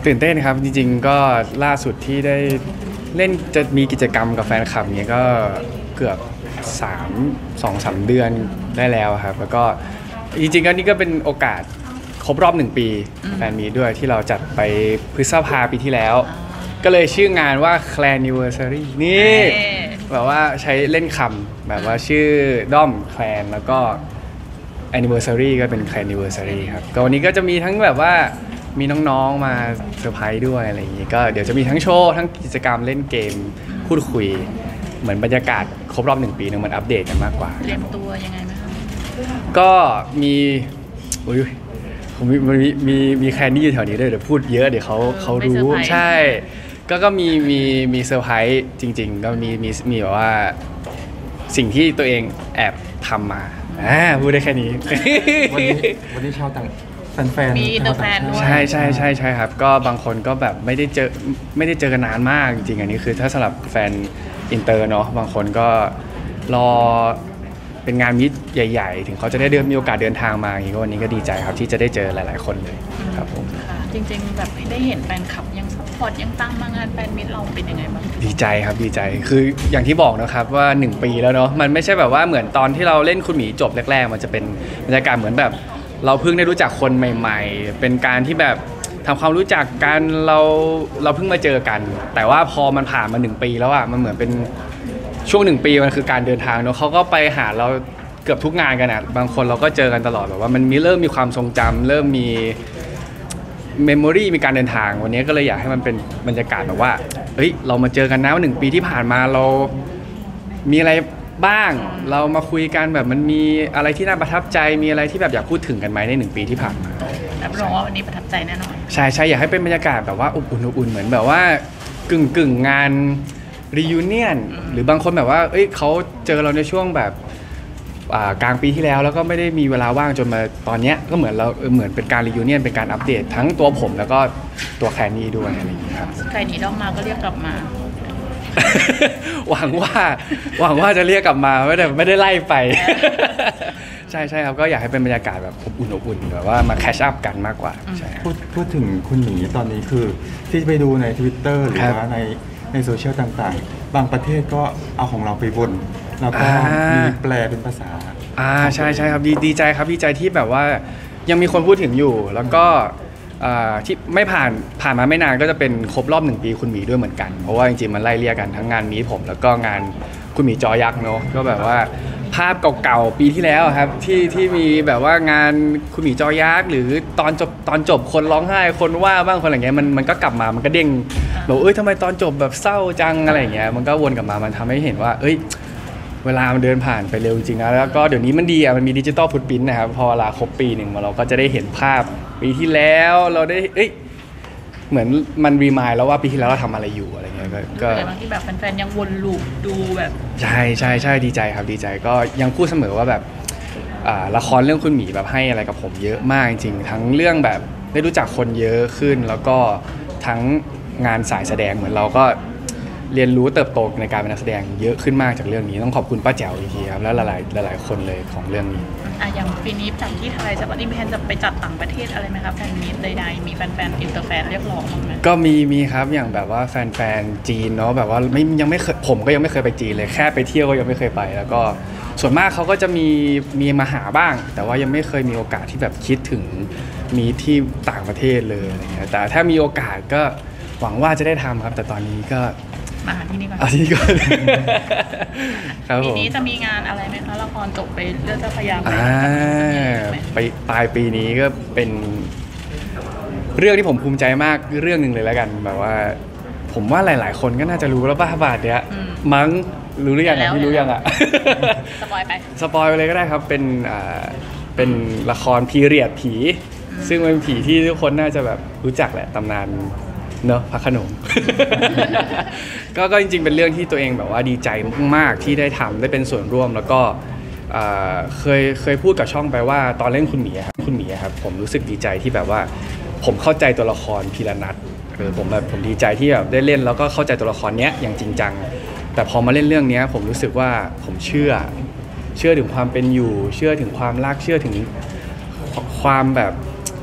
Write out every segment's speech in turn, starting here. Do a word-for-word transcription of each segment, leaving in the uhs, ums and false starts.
ตื่นเต้นครับจริงๆก็ล่าสุดที่ได้เล่นจะมีกิจกรรมกับแฟนคลับเนี้ยก็เกือบสาม สองสามเดือนได้แล้วครับแล้วก็จริงๆก็นี่ก็เป็นโอกาสครบรอบหนึ่งปีแฟนมีด้วยที่เราจัดไปพฤษภาปีที่แล้วก็เลยชื่องานว่า Clanniversary นี่แบบว่าใช้เล่นคำแบบว่าชื่อด้อมแคลนแล้วก็ Anniversary ก็เป็น Clanniversary ครับก็วันนี้ก็จะมีทั้งแบบว่ามีน้องๆมาเซอร์ไพรส์ด้วยอะไรอย่างนี้ก็เดี๋ยวจะมีทั้งโชว์ทั้งกิจกรรมเล่นเกมพูดคุยเหมือนบรรยากาศครบรอบหนึ่งปีนึงมันอัปเดตกันมากกว่าเตรียมตัวยังไงไหมคะก็มีอุ้ยผมมีมีมีมีแคนดี้อยู่แถวนี้ด้วยเดี๋ยวพูดเยอะเดี๋ยวเขาเขารู้ใช่ก็ก็มีมีมีเซอร์ไพรส์จริงๆก็มีมีมีแบบว่าสิ่งที่ตัวเองแอบทำมาอ่าพูดได้แค่นี้วันนี้วันนี้ชาวต่างแฟนๆมีเดอะแฟนด้วยใช่ใช่ใช่ใช่ครับก็บางคนก็แบบไม่ได้เจอไม่ได้เจอกันนานมากจริงๆอันนี้คือถ้าสำหรับแฟนอินเตอร์เนาะบางคนก็รอเป็นงานมิตรใหญ่ๆถึงเขาจะได้เดินมีโอกาสเดินทางมาอย่างนี้ก็วันนี้ก็ดีใจครับที่จะได้เจอหลายๆคนเลยครับผมจริงๆแบบได้เห็นแฟนคลับยังซัพพอร์ตยังตั้งมางานแฟนมิตรเราเป็นยังไงบ้างดีใจครับดีใจคืออย่างที่บอกนะครับว่าหนึ่งปีแล้วเนาะมันไม่ใช่แบบว่าเหมือนตอนที่เราเล่นคุณหมีจบแรกๆมันจะเป็นบรรยากาศเหมือนแบบเราเพิ่งได้รู้จักคนใหม่ๆเป็นการที่แบบทำความรู้จักกันเราเราเพิ่งมาเจอกันแต่ว่าพอมันผ่านมาหนึ่งปีแล้วอ่ะมันเหมือนเป็นช่วงหนึ่งปีมันคือการเดินทางเนาะเขาก็ไปหาเราเกือบทุกงานกันอ่ะบางคนเราก็เจอกันตลอดแบบว่ามันมีเริ่มมีความทรงจำเริ่มมีเมมโมรีมีการเดินทางวันนี้ก็เลยอยากให้มันเป็นบรรยากาศแบบว่าเฮ้ยเรามาเจอกันนะหนึ่งปีที่ผ่านมาเรามีอะไรบ้างเรามาคุยกันแบบมันมีอะไรที่น่าประทับใจมีอะไรที่แบบอยากพูดถึงกันไหมในหนึ่งปีที่ผ่านมารับรองว่าวันนี้ประทับใจแน่นอนใช่ใช่อยากให้เป็นบรรยากาศแบบว่าอบอุ่นอบอุ่นเหมือนแบบว่ากึ่งกึ่งงานรียูเนียนหรือบางคนแบบว่าเอ้ยเขาเจอเราในช่วงแบบกลางปีที่แล้วแล้วก็ไม่ได้มีเวลาว่างจนมาตอนนี้ก็เหมือนเราเหมือนเป็นการรียูเนียนเป็นการอัปเดตทั้งตัวผมแล้วก็ตัวแคนนี่ด้วยอะไรอย่างนี้ครับใครหนีด้อมมาก็เรียกกลับมาหวังว่าหวังว่าจะเรียกกลับมาไม่ได้ไม่ได้ไล่ไปใช่ใช่ครับก็อยากให้เป็นบรรยากาศแบบอบอุ่นอบอุ่นแบบว่ามาแคชอัพกันมากกว่าใช่พูดพูดถึงคุณหมีตอนนี้คือที่ไปดูใน Twitter หรือว่าในในโซเชียลต่างๆบางประเทศก็เอาของเราไปวนแล้วก็มีแปลเป็นภาษาอ่าใช่ใช่ครับดีดีใจครับดีใจที่แบบว่ายังมีคนพูดถึงอยู่แล้วก็ที่ไม่ผ่านผ่านมาไม่นานก็จะเป็นครบรอบหนึ่งปีคุณหมีด้วยเหมือนกันเพราะว่าจริงๆมันไล่เรียกกันทั้งงานมีผมแล้วก็งานคุณหมีจอยักษ์เนาะก็แบบว่าภาพเก่าๆปีที่แล้วครับที่ที่มีแบบว่างานคุณหมีจอยักษ์หรือตอนจบตอนจบคนร้องไห้คนว่าบ้างคนอะไรเงี้ยมันมันก็กลับมามันก็เด้งบอกเอ้ยทำไมตอนจบแบบเศร้าจังอะไรเงี้ยมันก็วนกลับมามันทำให้เห็นว่าเอ้ยเวลามันเดินผ่านไปเร็วจริงนะแล้วก็เดี๋ยวนี้มันดีอ่ะมันมีดิจิตอลฟุตพิ้นนะครับพอเวลาครบปีหนึ่งเราก็จะได้เห็นภาพปีที่แล้วเราได้เอ้ยเหมือนมันรีมายแล้วว่าปีที่แล้วเราทำอะไรอยู่อะไรเงี้ยก็บางที่แบบแฟนๆยังวนลูปดูแบบใช่ใช่ใช่ดีใจครับดีใจก็ยังพูดเสมอว่าแบบละครเรื่องคุณหมีแบบให้อะไรกับผมเยอะมากจริงทั้งเรื่องแบบได้รู้จักคนเยอะขึ้นแล้วก็ทั้งงานสายแสดงเหมือนเราก็เรียนรู้เติบโตในการเป็นนักแสดงเยอะขึ้นมากจากเรื่องนี้ต้องขอบคุณป้าแจ๋วอีกทีครับและหลายๆหลายๆคนเลยของเรื่องนี้อ่ะอย่างปีนี้จากที่ไทยจะวันนี้มีแผนจะไปจัดต่างประเทศอะไรไหมครับแฟนมีตใดๆมีแฟนๆอินเตอร์แฟนเรียกร้องมั้ยไหมก็มีมีครับอย่างแบบว่าแฟนๆจีนเนาะแบบว่าไม่ยังไม่เคยผมก็ยังไม่เคยไปจีนเลยแค่ไปเที่ยวก็ยังไม่เคยไปแล้วก็ส่วนมากเขาก็จะมีมีมาหาบ้างแต่ว่ายังไม่เคยมีโอกาสที่แบบคิดถึงมีที่ต่างประเทศเลยอะไรเงี้ยแต่ถ้ามีโอกาสก็หวังว่าจะได้ทำครับแต่ตอนนี้ก็มาที่นี่ก่อนที่นี่ก่อนปีนี้จะมีงานอะไรไหมคะละครจบไปเรื่องเจ้าพระยาไปปลายปีนี้ก็เป็นเรื่องที่ผมภูมิใจมากเรื่องหนึ่งเลยแล้วกันแบบว่าผมว่าหลายๆคนก็น่าจะรู้แล้วบ้าบาทเนี้ยมั้งรู้หรือยังอ่ะไม่รู้ยังอ่ะสปอยไปสปอยไปเลยก็ได้ครับเป็นอ่าเป็นละครพีเรียดผีซึ่งเป็นผีที่ทุกคนน่าจะแบบรู้จักแหละตำนานเนอะพระโขนง ก็ก็จริงๆเป็นเรื่องที่ตัวเองแบบว่าดีใจมากๆที่ได้ทำได้เป็นส่วนร่วมแล้วก็เคยเคยพูดกับช่องไปว่าตอนเล่นคุณหมีครับคุณหมีครับผมรู้สึกดีใจที่แบบว่าผมเข้าใจตัวละครพีระนัทเออผมแบบผมดีใจที่แบบได้เล่นแล้วก็เข้าใจตัวละครเนี้ยอย่างจริงจังแต่พอมาเล่นเรื่องนี้ผมรู้สึกว่าผมเชื่อเชื่อถึงความเป็นอยู่เชื่อถึงความรักเชื่อถึงความแบบ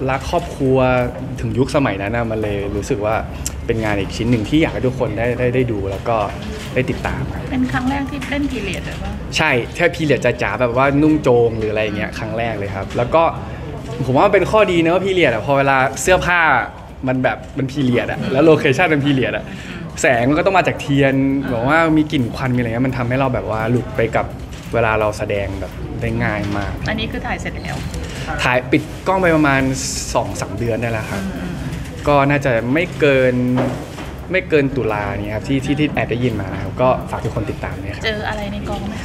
รักครอบครัวถึงยุคสมัยนั้นนะมันเลยรู้สึกว่าเป็นงานอีกชิ้นหนึ่งที่อยากให้ทุกคนได้ได้ได้ดูแล้วก็ได้ติดตามครับเป็นครั้งแรกที่เล่นพีเรียดเลยป่ะใช่แค่พีเรียดจ๋าๆแบบว่านุ่งโจงหรืออะไรเงี้ยครั้งแรกเลยครับแล้วก็ผมว่ามันเป็นข้อดีนะว่าพีเรียดอะพอเวลาเสื้อผ้ามันแบบมันพีเรียดอะแล้วโลเคชั่นมันพีเรียดอะแสงมันก็ต้องมาจากเทียนบอกว่ามีกลิ่นควันมีอะไรเงี้ยมันทำให้เราแบบว่าหลุดไปกับเวลาเราแสดงแบบได้ง่ายมากอันนี้คือถ่ายเสร็จแล้วถ่ายปิดกล้องไปประมาณ สองสาม เดือนได้แล้วครับก็น่าจะไม่เกินไม่เกินตุลาเนี่ยครับที่ที่ที่แอบได้ยินมานะครับก็ฝากทุกคนติดตามเลยครับเจออะไรในกองไหม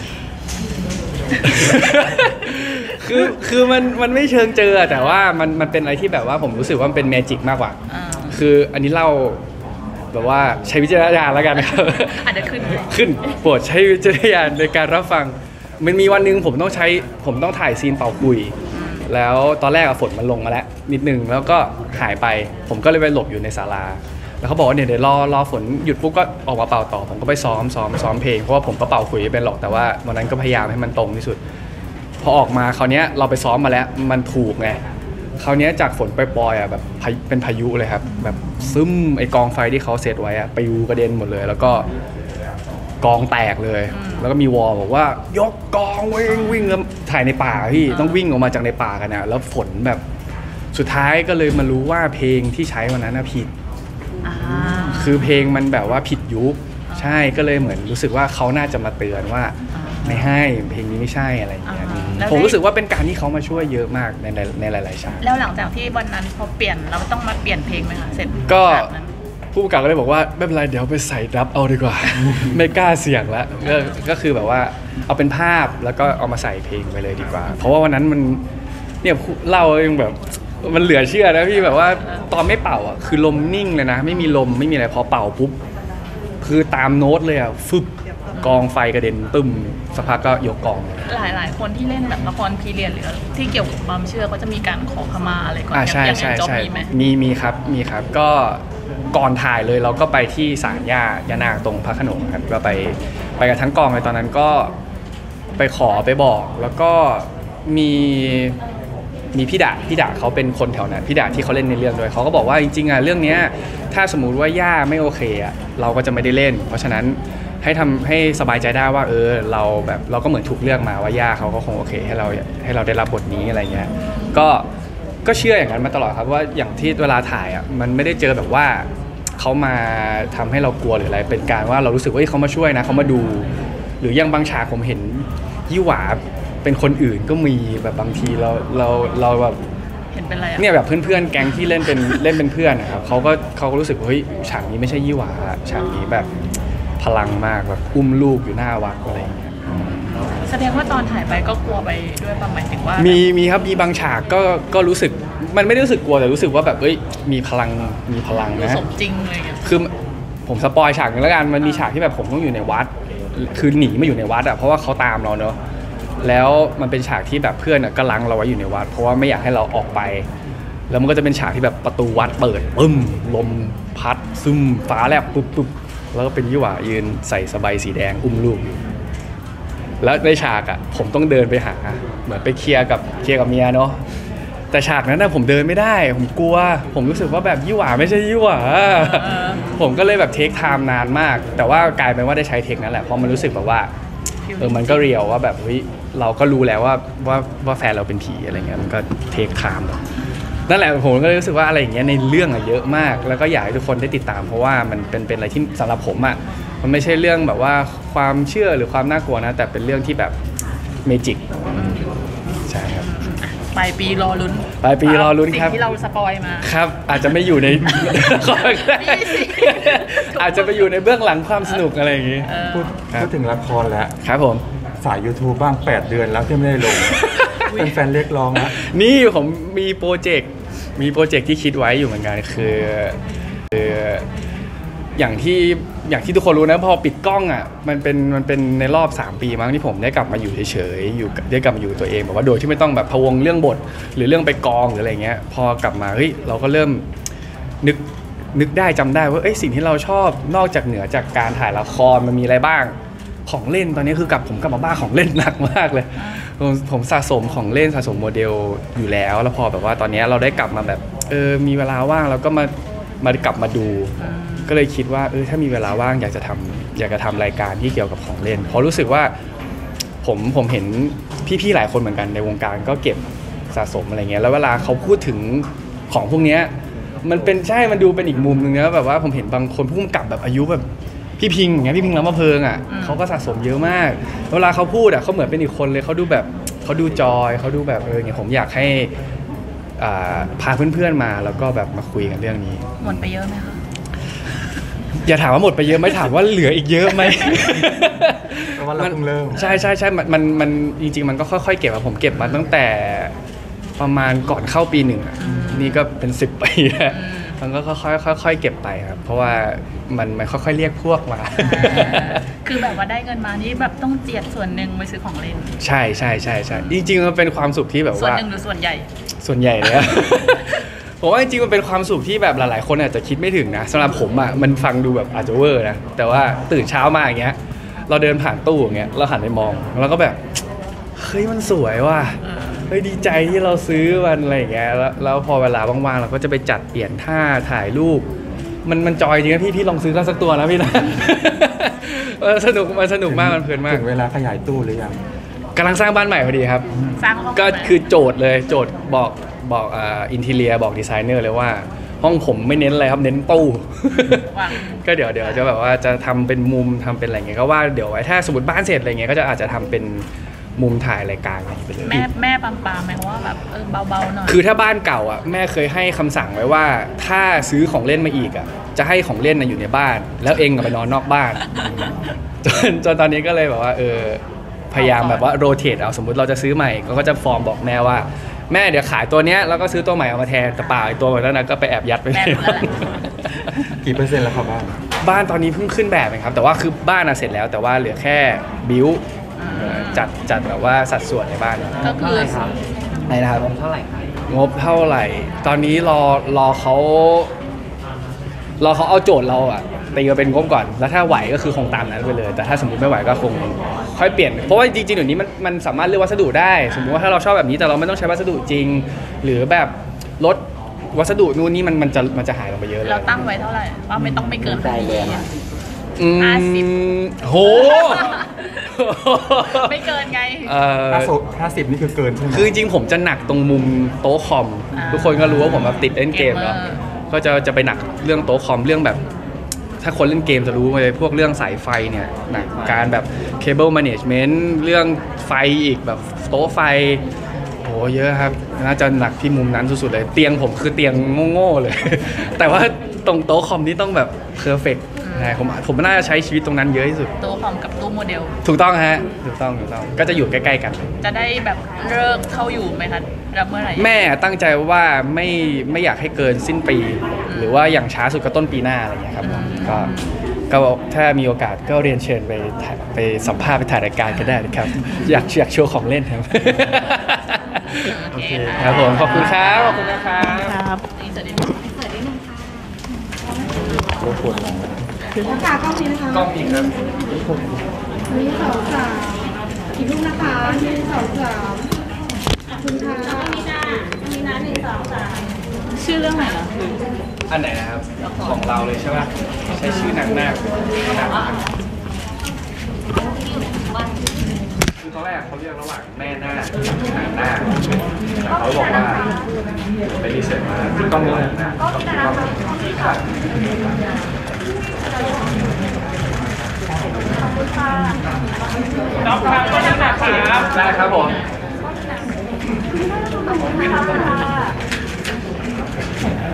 คือคือมันมันไม่เชิงเจอแต่ว่ามันมันเป็นอะไรที่แบบว่าผมรู้สึกว่ามันเป็นเมจิกมากกว่าอ่าคืออันนี้เล่าแบบว่าใช้วิจารณญาณแล้วกันนะครับอาจจะขึ้นขึ้นโปรดใช้วิจารณญาณในการรับฟังมันมีวันหนึงผมต้องใช้ผมต้องถ่ายซีนเป่าคุยแล้วตอนแรกอะฝนมันลงมาแล้วนิดนึงแล้วก็หายไปผมก็เลยไปหลบอยู่ในศาลาแล้วเขาบอกว่าเนี่ยเดี๋ยวรอรอฝนหยุดปุ๊บก็ออกมาเป่าต่อผมก็ไปซ้อมซ้อมซ้อมเพลงเพราะว่าผมก็เป่าคุยไม่เป็นหรอกแต่ว่าวันนั้นก็พยายามให้มันตรงที่สุดพอออกมาคราวนี้เราไปซ้อมมาแล้วมันถูกไงคราวนี้จากฝนปล่อยๆอ่ะแบบพายุเป็นพายุเลยครับแบบซึมไอกองไฟที่เขาเซตไว้อ่ะปลิวกระเด็นหมดเลย แล้วก็กองแตกเลย แล้วก็มีวอลบอกว่ายกกองวิ่งวิ่งแล้วถ่ายในป่าพี่ต้องวิ่งออกมาจากในป่ากันนะแล้วฝนแบบสุดท้ายก็เลยมารู้ว่าเพลงที่ใช้วันนั้นนะผิดอ่าคือเพลงมันแบบว่าผิดยุคใช่ก็เลยเหมือนรู้สึกว่าเขาน่าจะมาเตือนว่าไม่ให้เพลงนี้ไม่ใช่อะไรอย่างเงี้ยผมรู้สึกว่าเป็นการที่เขามาช่วยเยอะมากในในในหลายๆฉากแล้วหลังจากที่วันนั้นพอเปลี่ยนเราต้องมาเปลี่ยนเพลงไหมคะเสร็จก็ฉานั้นผู้กำกับก็เลยบอกว่าไม่เป็นไรเดี๋ยวไปใส่รับเอาดีกว่า ไม่กล้าเสี่ยงแล้วก็ก็คือแบบว่าเอาเป็นภาพแล้วก็เอามาใส่เพลงไปเลยดีกว่า เพราะว่าวันนั้นมันเนี่ยเล่ายังแบบมันเหลือเชื่อนะพี่แบบว่าตอนไม่เป่าอ่ะคือลมนิ่งเลยนะไม่มีลมไม่มีอะไรพอเป่าปุ๊บคือตามโน้ตเลยอ่ะฟึบกองไฟกระเด็นตึ้มสักพักก็ยกกองหลายหลายๆคนที่เล่นแบบละครพีเรียดหรือที่เกี่ยวกับความเชื่อก็จะมีการขอขมาอะไรก่อนอ่าใช่อย่างใช่อย่างจ๊อบใช่มีไหมมีมีครับมีครับก็ก่อนถ่ายเลยเราก็ไปที่ศาลย่าย่านางตรงพระโขนงครับก็ไปไปกับทั้งกองเลยตอนนั้นก็ไปขอไปบอก แล้วก็มีมีพี่ดาพี่ดาเขาเป็นคนแถวนั้นพี่ดาที่เขาเล่นในเรื่องด้วยเขาก็บอกว่าจริงๆอ่ะเรื่องเนี้ยถ้าสมมุติว่าย่าไม่โอเคอ่ะเราก็จะไม่ได้เล่น เพราะฉะนั้นให้ทำให้สบายใจได้ว่าเออเราแบบเราก็เหมือนถูกเลือกมาว่าย่าเขาก็คงโอเคให้เราให้เราได้รับบทนี้อะไรเงี้ยก็ก็เชื่ออย่างนั้นมาตลอดครับว่าอย่างที่เวลาถ่ายอ่ะมันไม่ได้เจอแบบว่าเขามาทำให้เรากลัวหรืออะไรเป็นการว่าเรารู้สึกว่าเขามาช่วยนะเขามาดู หรือยังบางฉากผมเห็นยี่หวาเป็นคนอื่นก็มีแบบบางทีเราเราเราแบบเห็นเป็นอะไรอะเนี่ยแบบเพื่อนๆแก๊งที่เล่นเป็นเล่นเป็นเพื่อนนะครับเขาก็เขาก็รู้สึกว่าเฮ้ยฉากนี้ไม่ใช่ยี่หวาฉากนี้แบบพลังมากแบบอุ้มลูกอยู่หน้าวัดอะไรอย่างเงี้ยแสดงว่าตอนถ่ายไปก็กลัวไปด้วยประมาณถึงว่ามีมีครับมีบางฉากก็ก็รู้สึกมันไม่ได้รู้สึกกลัวแต่รู้สึกว่าแบบเอ้ยมีพลังมีพลังดูนะสมจริงเลยอะคือผมสปอยฉากนึงแล้วกันมันมีฉากที่แบบผมต้องอยู่ในวัด คือหนีมาอยู่ในวัดอ่ะเพราะว่าเขาตามเราเนอะแล้วมันเป็นฉากที่แบบเพื่อนก็ลังเราไว้อยู่ในวัด เพราะว่าไม่อยากให้เราออกไป แล้วมันก็จะเป็นฉากที่แบบประตูวัดเปิดปึ้มลมพัดซึมฟ้าแลบปุ๊บปุ๊บแล้วก็เป็นยี่หว่ายืนใส่สบายสีแดงอุ้มลูกอยู่แล้วในฉากอ่ะผมต้องเดินไปหาเหมือนไปเคลียร์กับเคลียร์กับเมียเนาะแต่ฉากนั้นนะผมเดินไม่ได้ผมกลัวผมรู้สึกว่าแบบยี่หว่าไม่ใช่ยี่หว่าผมก็เลยแบบเทคไทม์นานมาก แต่ว่ากลายเป็นว่าได้ใช้เทคนั้นแหละเพราะมันรู้สึกแบบว่าเออมันก็เรียวว่าแบบเฮ้ยเราก็รู้แล้วว่าว่าว่าแฟนเราเป็นผีอะไรเงี้ยมันก็เทคไทม์นั่นแหละผมก็เลยรู้สึกว่าอะไรอย่างเงี้ยในเรื่องอะเยอะมากแล้วก็อยากให้ทุกคนได้ติดตามเพราะว่ามันเป็นเป็นอะไรที่สำหรับผมอะมันไม่ใช่เรื่องแบบว่าความเชื่อหรือความน่ากลัวนะแต่เป็นเรื่องที่แบบเมจิกใช่ครับปลายปีรอลุ้นปลายปีรอลุ้นครับสิ่งที่เราสปอยมาครับอาจจะไม่อยู่ในนี่สิอาจจะไปอยู่ในเบื้องหลังความสนุกอะไรอย่างงี้เออพูดครับพูดถึงละครแล้วครับผมสาย YouTube บ้าง แปด เดือนแล้วที่ไม่ได้ลง เป็นแฟนเรียกร้องแล้วนี่ผมมีโปรเจกต์มีโปรเจกต์ที่คิดไว้อยู่เหมือนกันคือคืออย่างที่อย่างที่ทุกคนรู้นะพอปิดกล้องอ่ะมันเป็นมันเป็นในรอบสามปีมั้งที่ผมได้กลับมาอยู่เฉยๆอยู่ได้กลับมาอยู่ตัวเองแบบว่าโดยที่ไม่ต้องแบบพะวงเรื่องบทหรือเรื่องไปกองหรืออะไรเงี้ยพอกลับมาเฮ้ยเราก็เริ่มนึกนึกได้จำได้ว่าเอ้ยสิ่งที่เราชอบนอกจากเหนือจากการถ่ายละครมันมีอะไรบ้างของเล่นตอนนี้คือกลับผมกลับมาบ้าของเล่นหนักมากเลยผมผมสะสมของเล่นสะสมโมเดลอยู่แล้วแล้วพอแบบว่าตอนนี้เราได้กลับมาแบบเออมีเวลาว่างเราก็มามากลับมาดู ก็เลยคิดว่าเออถ้ามีเวลาว่างอยากจะทำอยากจะทำรายการที่เกี่ยวกับของเล่นเพราะรู้สึกว่าผมผมเห็นพี่ๆหลายคนเหมือนกันในวงการก็เก็บสะสมอะไรเงี้ยแล้วเวลาเขาพูดถึงของพวกเนี้ยมันเป็นใช่มันดูเป็นอีกมุมนึงนะแบบว่าผมเห็นบางคนผู้กำกับแบบอายุแบบพี่พิงอย่างเงี้ยพี่พิงล้ำมะเพิงอ่ะเขาก็สะสมเยอะมากเวลาเขาพูดอ่ะเขาเหมือนเป็นอีกคนเลยเขาดูแบบเขาดูจอยเขาดูแบบเออเนี่ยผมอยากให้พาเพื่อนๆมาแล้วก็แบบมาคุยกันเรื่องนี้หมดไปเยอะไหมคะอย่าถามว่าหมดไปเยอะไหมถามว่าเหลืออีกเยอะไหมเพราะว่าเราเพิ่งเริ่มใช่ใช่ใช่มันมันจริงๆมันก็ค่อยๆเก็บอะผมเก็บมาตั้งแต่ประมาณก่อนเข้าปีหนึ่งอ่ะนี่ก็เป็นสิบปีแล้วมันก็ค่อยๆค่อยๆเก็บไปครับเพราะว่ามันมันค่อยๆเรียกพวกมาคือแบบว่าได้เงินมานี่แบบต้องเจียดส่วนหนึ่งไปซื้อของเล่นใช่ใช่ใช่ใช่จริงๆมันเป็นความสุขที่แบบว่าส่วนหนึ่งหรือส่วนใหญ่ส่วนใหญ่เลยผมว่าจริงๆมันเป็นความสุขที่แบบหลายๆคนอาจจะคิดไม่ถึงนะสำหรับผมอ่ะมันฟังดูแบบอาจจะเวอร์นะแต่ว่าตื่นเช้ามาอย่างเงี้ยเราเดินผ่านตู้อย่างเงี้ยเราหันไปมองแล้วก็แบบเฮ้ยมันสวยว่ะเฮ้ยดีใจที่เราซื้อมันอะไรอย่างเงี้ยแล้วแล้วพอเวลาว่างๆเราก็จะไปจัดเปลี่ยนท่าถ่ายรูปมันมันจอยจริงนะพี่พี่ลองซื้อกันสักตัวนะพี่นะสนุกมันสนุกมากมันเพลินมากถึงเวลาขยายตู้หรือยังกำลังสร้างบ้านใหม่พอดีครับสร้างห้องก็คือโจทย์เลยโจทย์บอกบอกอ่าอินทีเรียบอกดีไซเนอร์เลยว่าห้องผมไม่เน้นอะไรครับเน้นตู้ก็เดี๋ยวเดี๋ยวจะแบบว่าจะทำเป็นมุมทำเป็นอะไรเงี้ยก็ว่าเดี๋ยวไว้ถ้าสมมติบ้านเสร็จอะไรเงี้ยก็จะอาจจะทำเป็นมุมถ่ายรายการอะไรไปเลยแม่แม่ปามปามไหมว่าแบบเออเบาๆหน่อยคือถ้าบ้านเก่าอ่ะแม่เคยให้คำสั่งไว้ว่าถ้าซื้อของเล่นมาอีกอ่ะจะให้ของเล่นอยู่ในบ้านแล้วเองไปนอนนอกบ้านจนจนตอนนี้ก็เลยแบบว่าเออพยายามแบบว่าโรเตทเอาสมมุติเราจะซื้อใหม่ก็จะฟอร์มบอกแม่ว่าแม่เดี๋ยวขายตัวเนี้ยแล้วก็ซื้อตัวใหม่เอามาแทนแต่เปล่าไอ้ตัวนั้นก็ไปแอบยัดไปกี่เปอร์เซ็นต์แล้วครับบ้านบ้านตอนนี้เพิ่งขึ้นแบบเองครับแต่ว่าคือบ้านเสร็จแล้วแต่ว่าเหลือแค่บิวจัดจัดแบบว่าสัดส่วนในบ้านก็คือไหนนะครับงบเท่าไหร่ครับงบเท่าไหร่ตอนนี้รอรอเขารอเขาเอาโจทย์เราอะตีมาเป็นงบก่อนแล้วถ้าไหวก็คือคงตามนั้นไปเลยแต่ถ้าสมมติไม่ไหวก็คงค่อยเปลี่ยนเพราะว่าจริงๆเดี๋ยวนี้มันมันสามารถเลือกวัสดุได้สมมติว่าถ้าเราชอบแบบนี้แต่เราไม่ต้องใช้วัสดุจริงหรือแบบลดวัสดุนู่นนี่มันมันจะมันจะหายลงไปเยอะเลยเราตั้งไว้เท่าไหร่ว่าไม่ต้องไม่เกินใจเลยห้าสิบโหไม่เกินไงห้าสิบนี่คือเกินใช่ไหมคือจริงๆผมจะหนักตรงมุมโต๊ะคอมทุกคนก็รู้ว่าผมแบบติดเล่นเกมแล้วก็จะจะไปหนักเรื่องโต๊ะคอมเรื่องแบบถ้าคนเล่นเกมจะรู้เลยพวกเรื่องสายไฟเนี่ยหนักการแบบเคเบิลแมเนจเมนต์เรื่องไฟอีกแบบโต๊ะไฟโหเยอะครับน่าจะหนักที่มุมนั้นสุดๆเลยเตียงผมคือเตียงโง่ๆเลยแต่ว่าตรงโต๊ะคอมนี่ต้องแบบเพอร์เฟกต์ผมผมน่าจะใช้ชีวิตตรงนั้นเยอะที่สุดโต๊ะคอมกับตู้โมเดลถูกต้องฮะถูกต้องถูกต้องก็จะอยู่ใกล้ๆกันจะได้แบบเลิกเข้าอยู่ไหมคะรับเมื่อไหร่แม่ตั้งใจว่าไม่ไม่อยากให้เกินสิ้นปีหรือว่าอย่างช้าสุดก็ต้นปีหน้าอะไรอย่างเงี้ยครับก็ก็ถ้ามีโอกาสก็เรียนเชิญไปไปสัมภาษณ์ไปถ่ายรายการก็ได้นะครับอยากอยากโชว์ของเล่นครับโอเคครับผมขอบคุณครับขอบคุณนะครับครับนี่สวัสดีสวัสดีนึงค่ะรบกวนมองค่ะกล้องนี้นะคะกล้องนี้ครับมีสองสามกี่รูปนะคะมีสองสามขอบคุณค่ะมีนามีนาหนึ่งสองสามชื่อเรื่องไหนล่ะอันไหนนะครับของเราเลยใช่ไหมใช้ชื่อหนังหน้าคือตอนแรกเขาเรียกระหว่างแม่หน้าหนังหน้าแต่เขาบอกว่าไปรีเสิร์ชมาต้องมีหนังหน้าต้องมีครับน้องครับก็ได้ครับได้ครับผม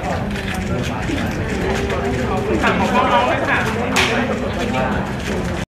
ขอบคุณค่ะขอบคุณน้องด้วยค่ะ